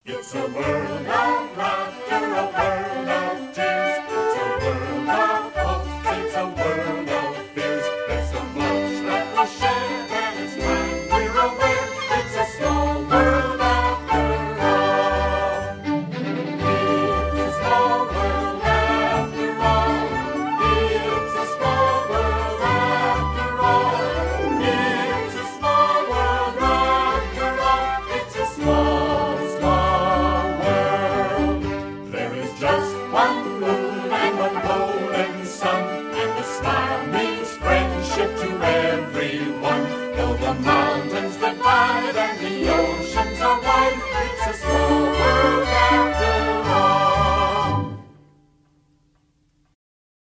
It's a world of laughter, a world of tears. It's a world of hopes, it's a world of fears. There's so much that we share, and it's time we're aware. It's a small world after all. It's a small world after all. It's a small world after all. It's a small world after all. It's a small world. There is just one moon and one golden sun, and the smile means friendship to everyone. Though the mountains divide and the oceans are wide, it's a small world